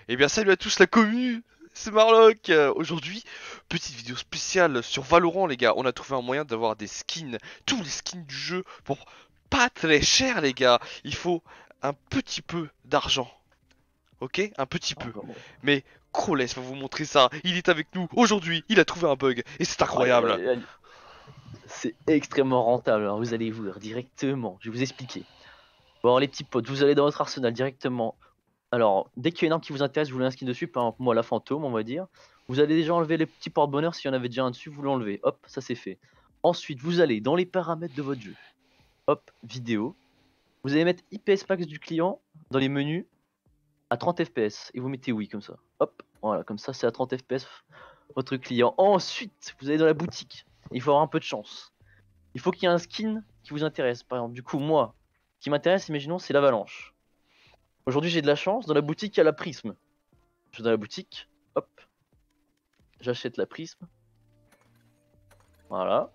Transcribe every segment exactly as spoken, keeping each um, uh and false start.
Eh bien salut à tous la commu, c'est Marlock. Euh, Aujourd'hui, petite vidéo spéciale sur Valorant les gars. On a trouvé un moyen d'avoir des skins, tous les skins du jeu pour pas très cher les gars. Il faut un petit peu d'argent, ok? Un petit Ah, peu. vraiment. Mais Crowless va vous montrer ça. Il est avec nous aujourd'hui, il a trouvé un bug et c'est Aïe, incroyable. aïe, aïe. C'est extrêmement rentable. Alors vous allez voir directement. Je vais vous expliquer. Bon, alors les petits potes, vous allez dans votre arsenal directement. Alors, dès qu'il y a une arme qui vous intéresse, vous voulez un skin dessus, par exemple moi la fantôme, on va dire. Vous allez déjà enlever les petits porte-bonheur, s'il y en avait déjà un dessus, vous l'enlevez. Hop, ça c'est fait. Ensuite, vous allez dans les paramètres de votre jeu. Hop, vidéo. Vous allez mettre I P S max du client dans les menus à trente F P S. Et vous mettez oui comme ça. Hop, voilà, comme ça c'est à trente F P S votre client. Ensuite, vous allez dans la boutique. Il faut avoir un peu de chance. Il faut qu'il y ait un skin qui vous intéresse. Par exemple, du coup, moi, ce qui m'intéresse, imaginons, c'est l'avalanche. Aujourd'hui, j'ai de la chance. Dans la boutique, il y a la prisme. Je vais dans la boutique. Hop, j'achète la prisme. Voilà.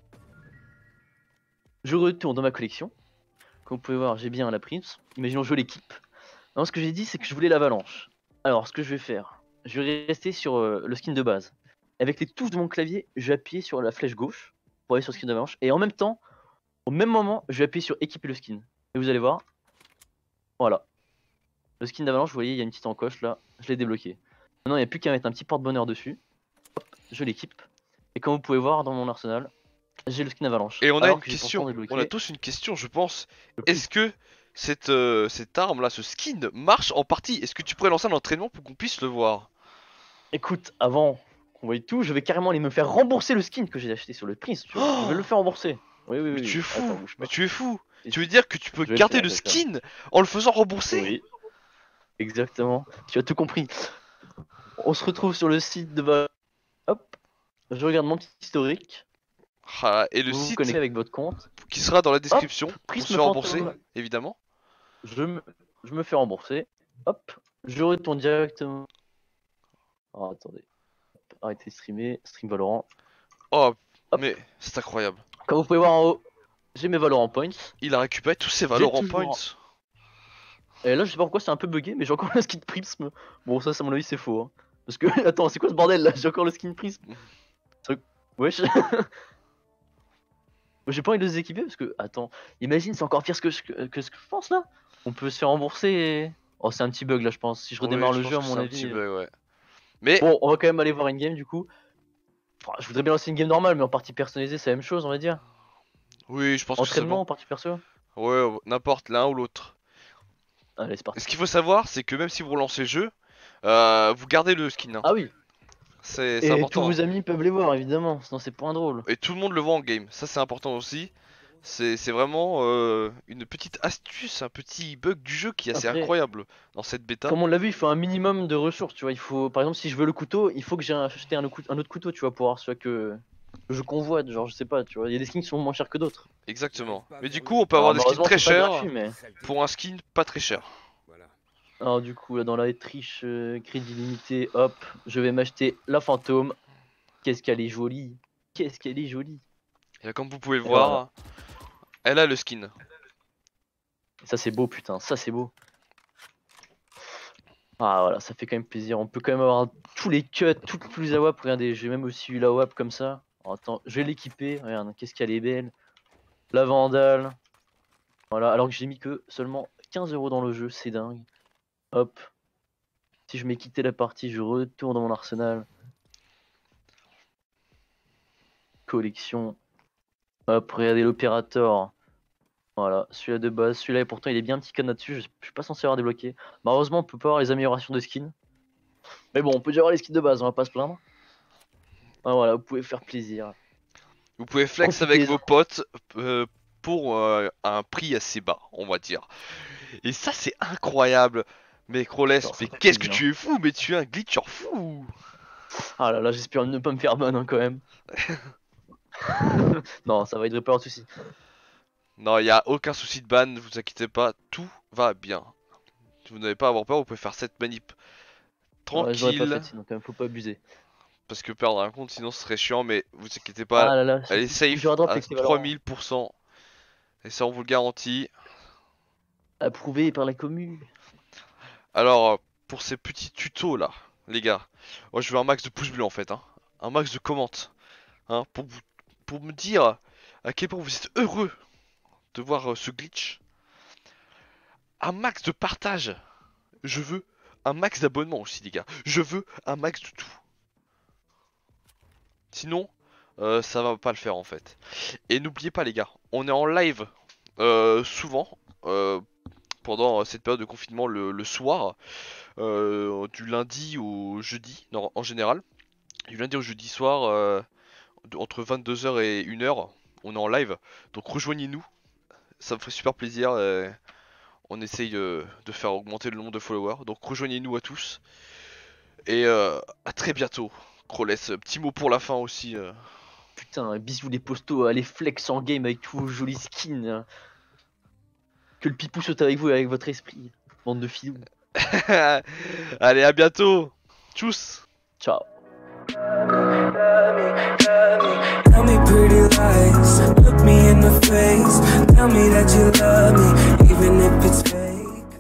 Je retourne dans ma collection. Comme vous pouvez voir, j'ai bien la prisme. Imaginons, je l'équipe. Non, ce que j'ai dit, c'est que je voulais l'avalanche. Alors, ce que je vais faire, je vais rester sur euh, le skin de base. Avec les touches de mon clavier, je vais appuyer sur la flèche gauche pour aller sur le skin d'avalanche. Et en même temps, au même moment, je vais appuyer sur équiper le skin. Et vous allez voir, voilà. Le skin d'avalanche, vous voyez, il y a une petite encoche là. Je l'ai débloqué. Maintenant, il n'y a plus qu'à mettre un petit porte-bonheur dessus. Hop, je l'équipe. Et comme vous pouvez voir dans mon arsenal, j'ai le skin avalanche. Et on a Alors une que j'ai pourtant question, on a débloqué tous une question je pense. le Est-ce prisme. que cette, euh, cette arme là, ce skin marche en partie? Est-ce que tu pourrais lancer un entraînement pour qu'on puisse le voir? Écoute, avant qu'on voie tout, je vais carrément aller me faire rembourser le skin que j'ai acheté sur le prisme, tu vois. Je vais le Oh, faire rembourser. Oui, oui, mais oui, tu es oui. fou, Attends, bouge mais pas. tu es fou. Et Tu veux si- dire que tu peux Je vais le garder faire, le je vais le faire. skin en le faisant rembourser? Oui, exactement. Tu as tout compris. On se retrouve sur le site de... Val- Hop, je regarde mon petit historique. Ah, et le Vous vous site connectez avec votre compte. qui sera dans la Hop, description pour se prisme faire rembourser, fantôme. évidemment. Je me, je me fais rembourser. Hop, je retourne directement. Oh, attendez. Hop, arrêtez de streamer. Stream Valorant. Oh, Hop. mais c'est incroyable. Comme vous pouvez voir en haut, j'ai mes Valorant Points. Il a récupéré tous ses J'ai Valorant toujours. Points. Et là, je sais pas pourquoi c'est un peu bugué, mais j'ai encore le skin Prism. Bon, ça, à mon avis, c'est faux. Hein. Parce que, attends, c'est quoi ce bordel là? J'ai encore le skin Prism. Truc. Wesh. J'ai pas envie de les équiper parce que, attends, imagine, c'est encore pire que, je- que, que ce que je pense là. On peut se faire rembourser. Et... Oh, c'est un petit bug là, je pense. Si je Oui, redémarre je le pense jeu, à que c'est mon un petit avis. euh, bug, ouais. Mais, Bon, on va quand même aller voir une game du coup. Enfin, je voudrais bien lancer une game normale, mais en partie personnalisée, c'est la même chose, on va dire. oui, je pense que c'est bon. Entraînement en partie perso. Ouais, n'importe, l'un ou l'autre. Allez, c'est Ce parti. qu'il faut savoir, c'est que même si vous relancez le jeu, euh, vous gardez le skin, hein. Ah oui, C'est c'est et tous important, hein. vos amis peuvent les voir évidemment, sinon c'est point drôle. Et tout le monde le voit en game, ça c'est important aussi. C'est c'est vraiment euh, une petite astuce, un petit bug du jeu qui est assez Après, incroyable dans cette bêta. comme on l'a vu, il faut un minimum de ressources, tu vois. Il faut, par exemple, si je veux le couteau, il faut que j'ai acheté un, autre un autre couteau, tu vois, pour avoir celui que, que je convoite. Genre, je sais pas, tu vois. Il y a des skins qui sont moins chers que d'autres. Exactement. Mais du coup, on peut avoir Alors, des skins malheureusement, très c'est pas chers gratuit, mais. pour un skin pas très cher. Alors, du coup, là, dans la triche euh, crédit limité, hop, je vais m'acheter la fantôme. Qu'est-ce qu'elle est jolie! Qu'est-ce qu'elle est jolie! Et comme vous pouvez le Et voilà. voir, elle a le skin. Ça, c'est beau, putain, ça, c'est beau. Ah, voilà, ça fait quand même plaisir. On peut quand même avoir tous les cuts, toutes les A W A P. Regardez, j'ai même aussi eu la A W A P comme ça. Alors, attends, je vais l'équiper. Regarde, qu'est-ce qu'elle est belle. La Vandale. Voilà, alors que j'ai mis que seulement quinze euros dans le jeu, c'est dingue. Hop. Si je m'ai quitté la partie, je retourne dans mon arsenal. Collection. Hop, regardez l'opérateur. Voilà, celui-là de base. Celui-là, pourtant, il est bien petit cadenas dessus. Je, je suis pas censé avoir débloqué. Malheureusement, on peut pas avoir les améliorations de skins. Mais bon, on peut déjà avoir les skins de base, on va pas se plaindre. Ah, voilà, vous pouvez faire plaisir. Vous pouvez flex avec Profitez-en. vos potes euh, pour euh, un prix assez bas, on va dire. Et ça, c'est incroyable. Mais Crowless, Alors, ça mais fait qu'est-ce que plaisir. tu es fou, mais tu es un glitcher fou. Ah là là, j'espère ne pas me faire ban hein, quand même. Non, ça va, il devrait pas y avoir de soucis. Non, il n'y a aucun souci de ban, ne vous inquiétez pas, tout va bien. Vous n'avez pas à avoir peur, vous pouvez faire cette manip Ouais, je l'aurais pas tranquille. fait sinon, quand même, faut pas abuser. Parce que perdre un compte, sinon ce serait chiant, mais vous inquiétez pas, Ah là là, elle c'est est c'est dur safe à drop à avec ces trois Valorant. mille pour cent. Et ça, on vous le garantit. Approuvé par la commu. Alors, pour ces petits tutos là, les gars. Moi je veux un max de pouces bleus en fait, hein. Un max de commentes, hein, pour vous, pour me dire à quel point vous êtes heureux de voir euh, ce glitch. Un max de partage. Je veux un max d'abonnements aussi, les gars. Je veux un max de tout. Sinon, euh, ça va pas le faire en fait. Et n'oubliez pas, les gars, on est en live euh, souvent euh, pendant cette période de confinement le, le soir, euh, du lundi au jeudi, non, en général. Du lundi au jeudi soir, euh, de- entre vingt-deux heures et une heure, on est en live. Donc rejoignez-nous, ça me ferait super plaisir. euh, on essaye euh, de faire augmenter le nombre de followers. Donc rejoignez-nous à tous. Et euh, à très bientôt. Croles, petit mot pour la fin aussi. euh. Putain, bisous les postos, allez flex en game avec tous vos jolis skins. Hein. Que le pipou saute avec vous et avec votre esprit. Bande de filous. Allez, à bientôt. Tchuss. Ciao. Tell me pretty lies, look me in the face. Tell me that you love